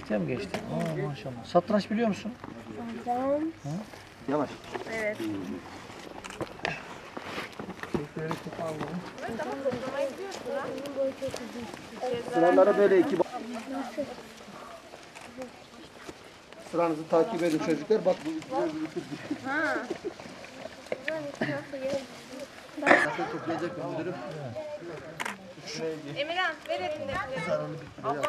6'ya mı geçti? Aa, maşallah. Satranç biliyor musun? Yavaş. Evet. Sıralara böyle iki sıranızı takip edin çocuklar. Bak bu nasıl toplayacak müdürüm? Emirhan ver elinde. Ablama.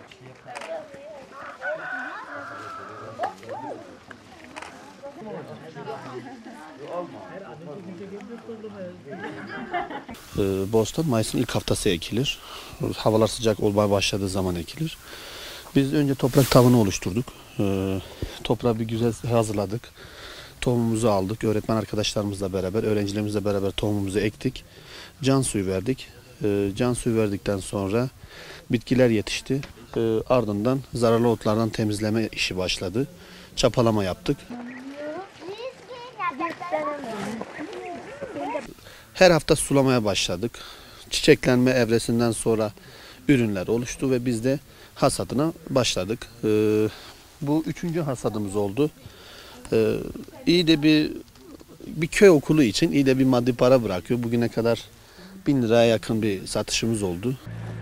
Bostan Mayıs'ın ilk haftası ekilir. Havalar sıcak olmaya başladığı zaman ekilir. Biz önce toprak tavanı oluşturduk. Toprağı bir güzel hazırladık. Tohumumuzu aldık. Öğretmen arkadaşlarımızla beraber, öğrencilerimizle beraber tohumumuzu ektik. Can suyu verdik. Can suyu verdikten sonra bitkiler yetişti. Ardından zararlı otlardan temizleme işi başladı. Çapalama yaptık. Her hafta sulamaya başladık. Çiçeklenme evresinden sonra ürünler oluştu ve biz de hasadına başladık. Bu 3. hasadımız oldu. İyi de bir köy okulu için iyi de bir maddi para bırakıyor. Bugüne kadar 1000 liraya yakın bir satışımız oldu.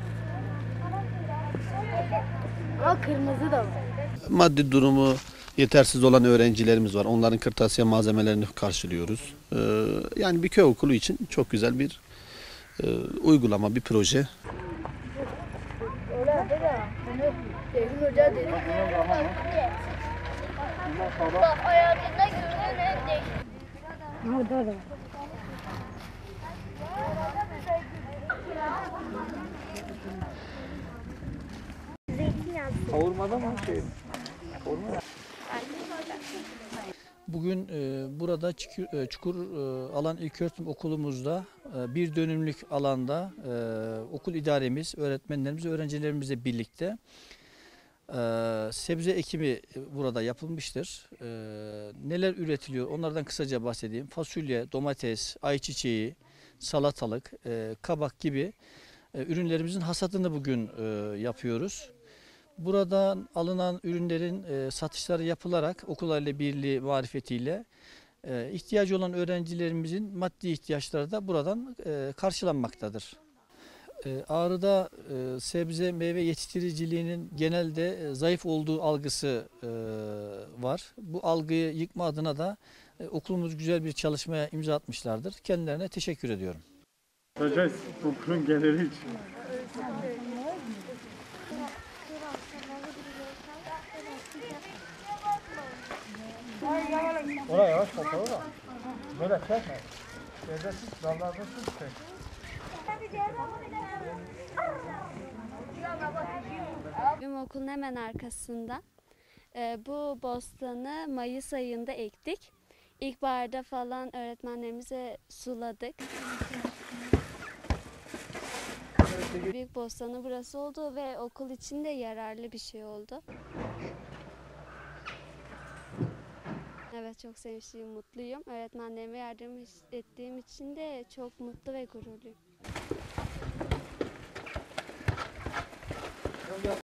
Ama kırmızı da var. Maddi durumu yetersiz olan öğrencilerimiz var. Onların kırtasiye malzemelerini karşılıyoruz. Yani bir köy okulu için çok güzel bir uygulama, bir proje. Bak hayatında gördüğün en değişik. Orada da. kavurmada mı şey? Bugün burada Çukur Alan İlköğretim Okulumuzda bir dönümlük alanda okul idaremiz, öğretmenlerimiz, öğrencilerimizle birlikte sebze ekimi burada yapılmıştır. Neler üretiliyor onlardan kısaca bahsedeyim. Fasulye, domates, ayçiçeği, salatalık, kabak gibi ürünlerimizin hasadını bugün yapıyoruz. Buradan alınan ürünlerin satışları yapılarak okullarla birliği marifetiyle ihtiyacı olan öğrencilerimizin maddi ihtiyaçları da buradan karşılanmaktadır. Ağrı'da sebze meyve yetiştiriciliğinin genelde zayıf olduğu algısı var. Bu algıyı yıkma adına da okulumuz güzel bir çalışmaya imza atmışlardır. Kendilerine teşekkür ediyorum. Sadece okulun geliri için. Oraya yavaş bakalım da. Böyle çekme. Yerde tut, dallarda tut. Benim okulun hemen arkasında. Bu bostanı Mayıs ayında ektik. İlkbaharda falan öğretmenlerimize suladık. Büyük bostanı burası oldu ve okul için de yararlı bir şey oldu. Evet, çok sevinçliyim, mutluyum. Öğretmenlerime yardım ettiğim için de çok mutlu ve gururluyum.